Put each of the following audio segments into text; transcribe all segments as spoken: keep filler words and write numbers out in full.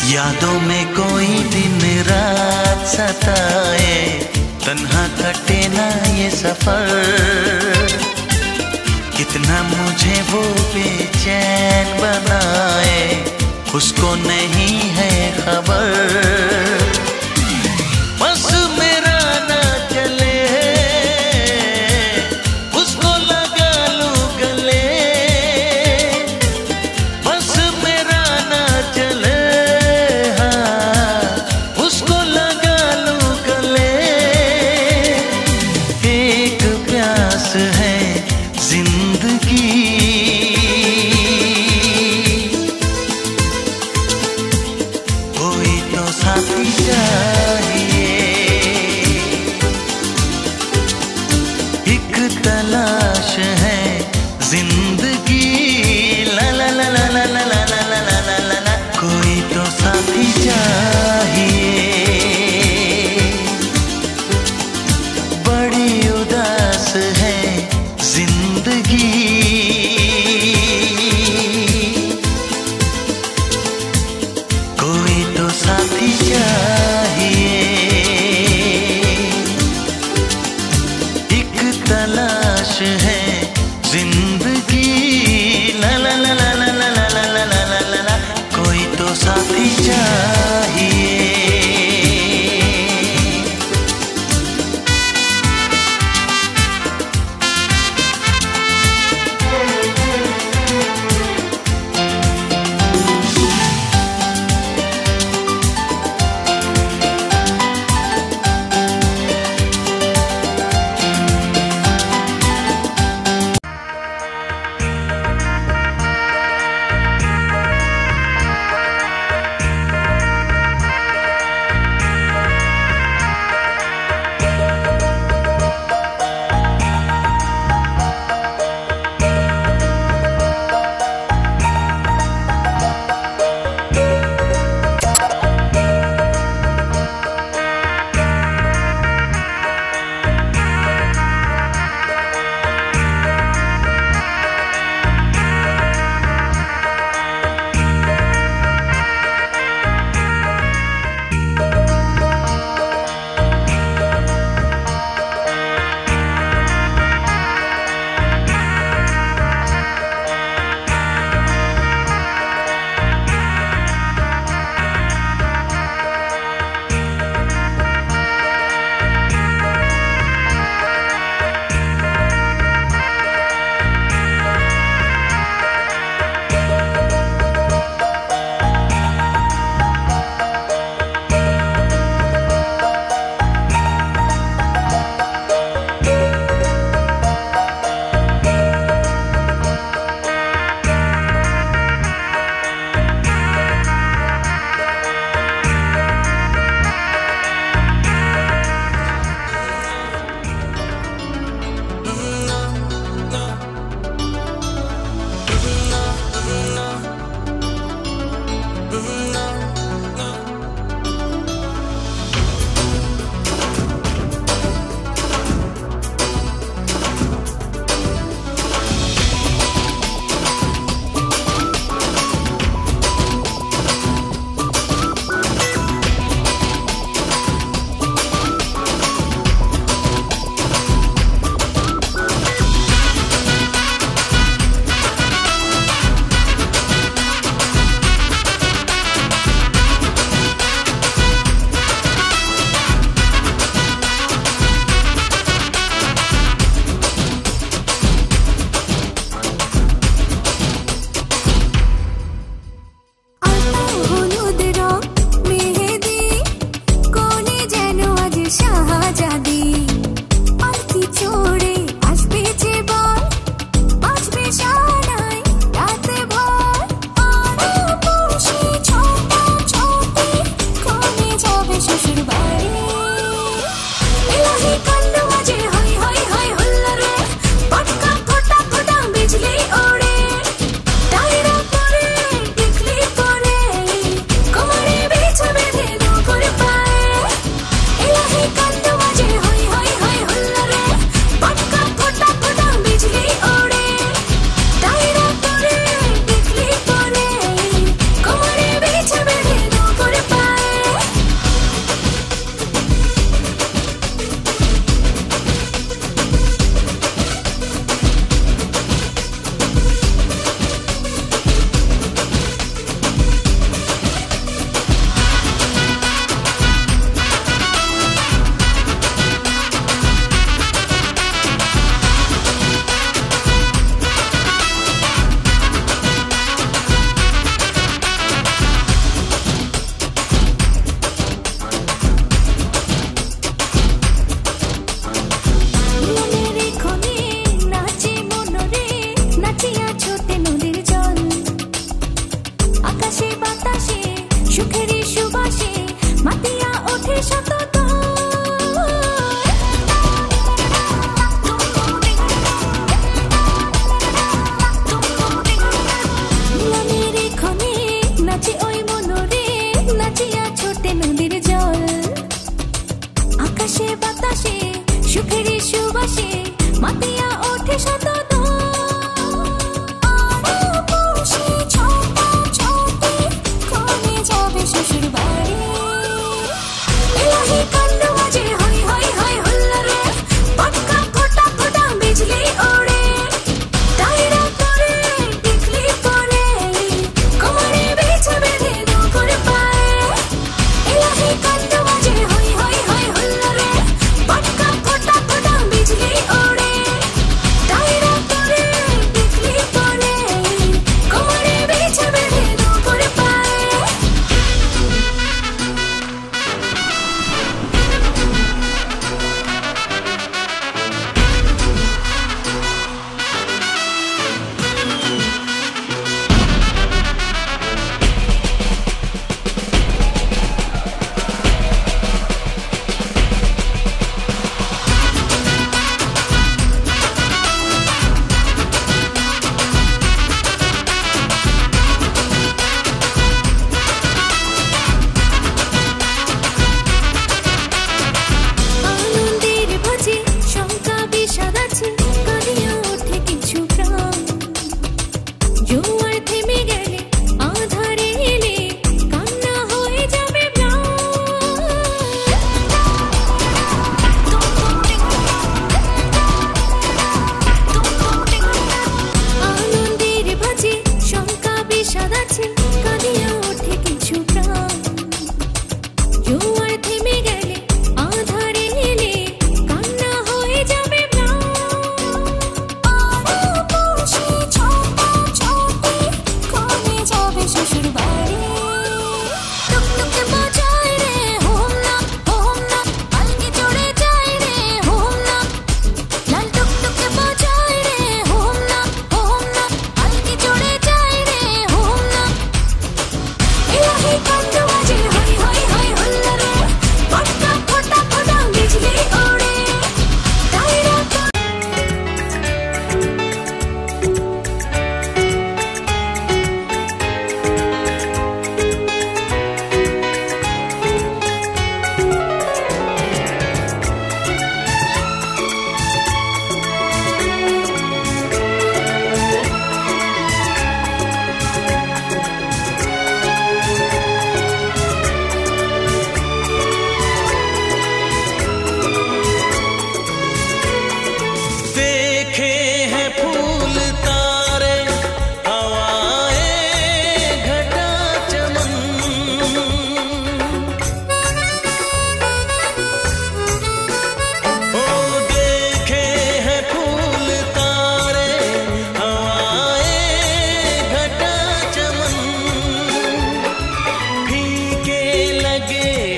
यादों में कोई दिन रात सताए, तन्हा कटे ना ये सफर। कितना मुझे वो बेचैन बनाए, उसको नहीं है खबर। बस मेरा ना चले, उसको लगा लूं गले। बस मेरा ना चले, हाँ उसको लगा लूं गले। एक प्यास है जिंदगी, कोई तो साथी चाहिए। एक तलाश है जिंदगी, ला ला ला ला ला ला ला ला ला ला ला ला ला, कोई तो साथी चाहिए। बड़ी उदास है जिंदगी, कोई तो साथी चाहिए। एक तलाश है जिंदगी, ला ला ला ला ला ला ला ला ला ला ला ला ला, कोई तो साथी चाहिए।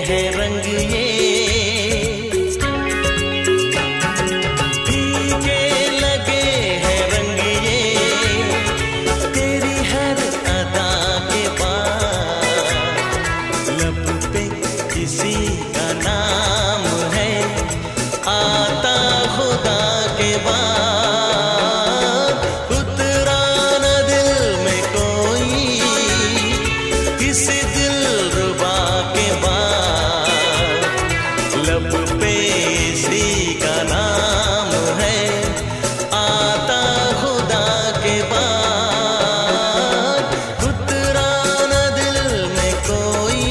हैं रंग ये, फीके लगे हैं रंग ये, तेरी हर अदा के बाद लब पे किसी का नाम है, आता खुदा के बाद उतरा न दिल में कोई, किसी दिलरुबा के बाद लब पे इसी का नाम है, आता खुदा के बाद उतरा न दिल में कोई।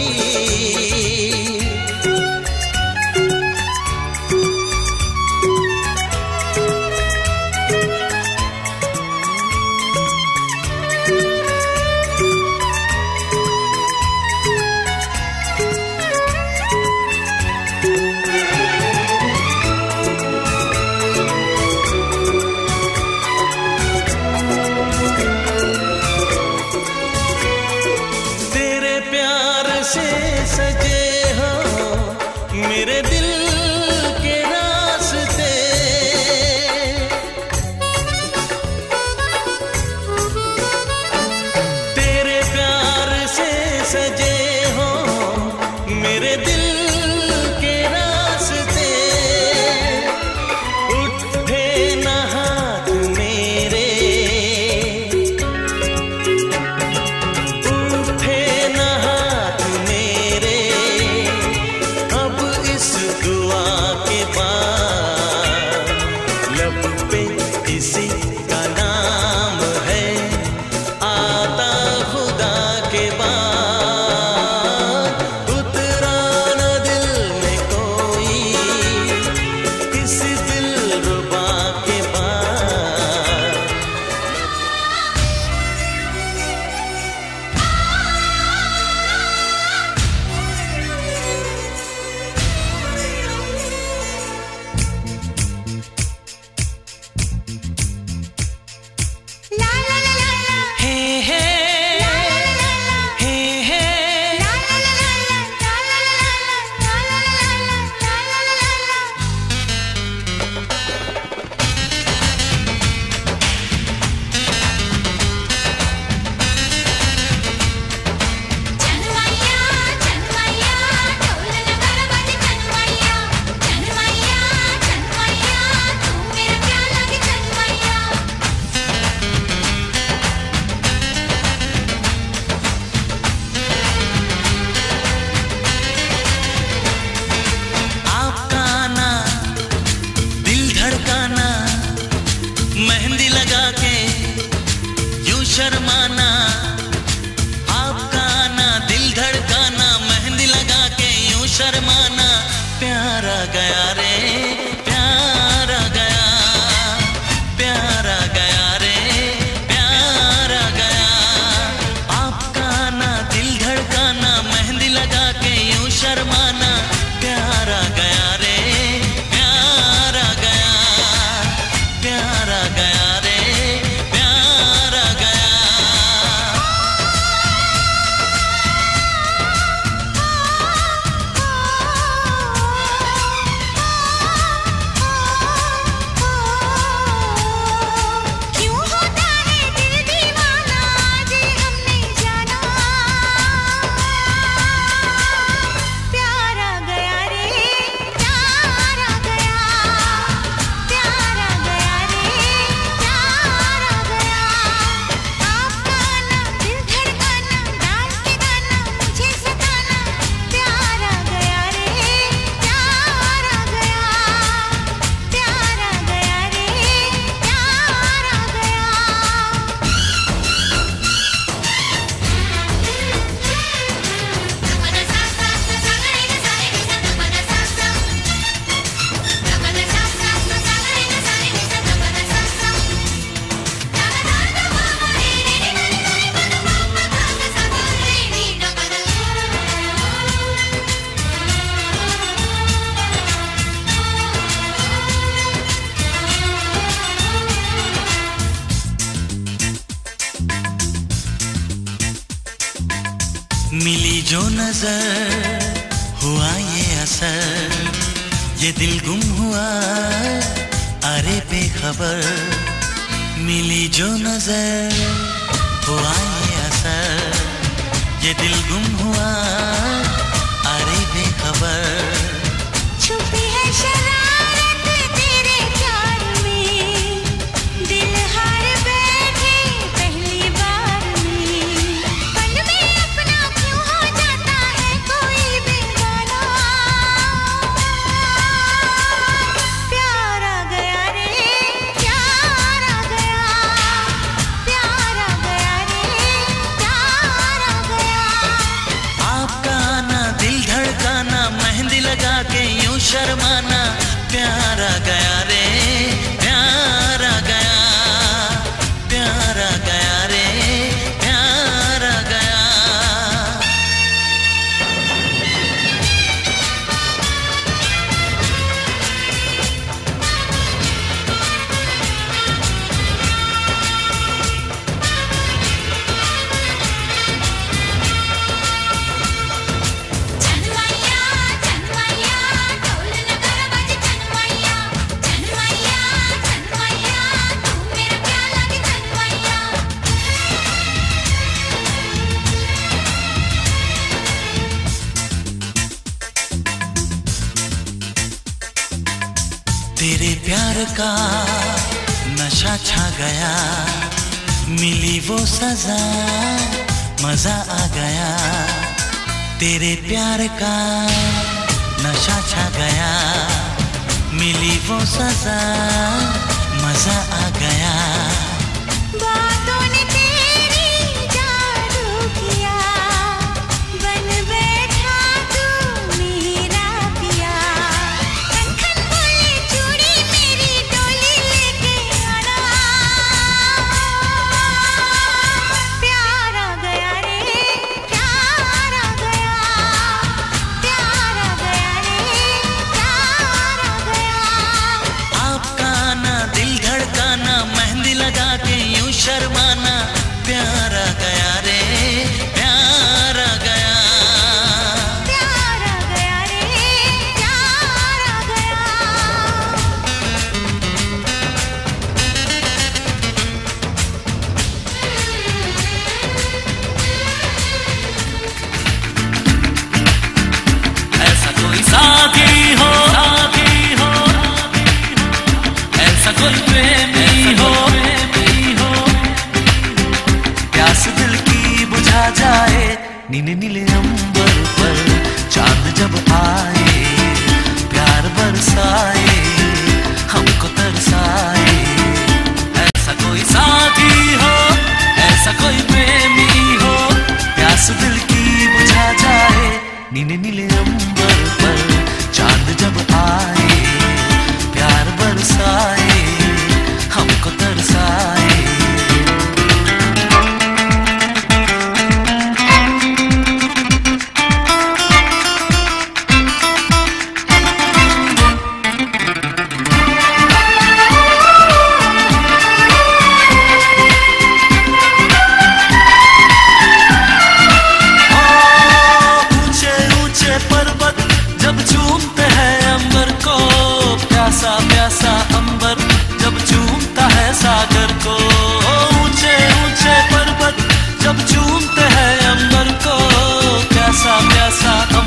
से सजे हो मेरे दिल के रास्ते, तेरे प्यार से सजे हो मेरे दिल के रास्ते, उठे न हाथ मेरे, उठे न हाथ मेरे, अब इस दुआ के बाद लब पे किसी का नाम है, आता खुदा के बाद उतरा न दिल में कोई, किसी दिलरुबा के बाद। ला ला ला ला ला, हे हे ला ला ला ला ला, हे हे ला ला ला ला ला, ला ला ला ला ला, ला ला ला ला ला, ला ला ला ला। चनमैया चनमैया ढोल नगारा बाजे, चनमैया चनमैया चनमैया तू मेरा क्या लगे, चनमैया। आपका आना दिल धड़काना, मेहंदी लगा के यूं शर्माना, आपका आना दिल धड़काना, मेहंदी लगा के यूं शर्माना, प्यारा गया रे प्यारा गया, प्यारा गया रे प्यारा गया, आपका आना दिल धड़काना, मेहंदी लगा के यूं शर्माना, प्यारा गया रे प्यारा गया, प्यारा गया रे प्यारा गया। क्यों होता है दिल दीवाना, जे हमने जाना, प्यारा गया रे प्यारा गया, प्यारा गया रे प्यारा गया, आपका आना दिल धड़काना, डाल के गाना मुझे सताना, प्यारा गया रे प्यारा गया, प्यारा गया रे प्यारा गया। तपदा सा सा सा सा रे गा सा रे गा सा, तपदा सा सा, तपदा सा सा सा सा रे गा सा रे गा सा, तपदा सा सा, तपदा सा मा रे रे रे गा रे गा रे गा मा मा गा गा सा गा रे रे तपदा। मिली जो नजर हुआ ये असर, ये दिल गुम हुआ, अरे बेखबर मिली जो नजर। हुआ ये असर, ये दिल गुम हुआ, अरे बेखबर। छुपी है शरारत तेरे प्यार में, दिल हार बैठे पहली बार में। पल में अपना क्यों हो जाता है कोई बेगाना। प्यार आ गया रे, प्यार आ गया, प्यार आ गया रे, प्यार आ गया। आपका आना, दिल धड़काना, मेहंदी लगा के यूं शर्माना। प्यार आ गया रे, प्यार आ गया, प्यार आ गया रे, प्यार आ गया। जनमैया जनमैया ढोल नगारा बजे जनमैया, जनमैया जनमैया तू मेरा प्यार लगे जनमैया। तेरे प्यार का नशा छा गया, मिली वो सजा, मजा आ गया। तेरे प्यार का नशा छा गया, मिली वो सजा, मजा आ गया। बातों ने तेरी जादू किया, बन बैठा तू मेरा पिया। खन खन बोले चूड़ी मेरी डोली लेके आना। प्यार आ गया रे, प्यार आ गया, प्यार आ गया रे, प्यार आ गया। आपका आना, दिल धड़काना, मेहंदी लगा के यूं शर्माना। प्यार आ गया रे, प्यार आ गया। प्यार आ गया रे, प्यार आ गया। ऐसा कोई साथी हो, साथी हो, ऐसा कोई प्रेमी हो, प्रेमी हो। प्यास दिल की बुझा जाए, नीले नीले अंबर पर चांद जब आए। प्यार बरसाए, हमको तरसाए। ऐसा कोई साथी हो, ऐसा कोई प्रेमी हो। प्यास दिल की बुझा जाए, नीले नीले अंबर पर चांद जब आए। प्यार बरसाए, हमको तरसाए। ऊंचे ऊंचे पर्वत जब चूमते हैं अंबर को, प्यासा प्यासा अंबर जब चूमता है सागर को। ऊंचे ऊंचे पर्वत जब चूमते हैं अंबर को, प्यासा प्यासा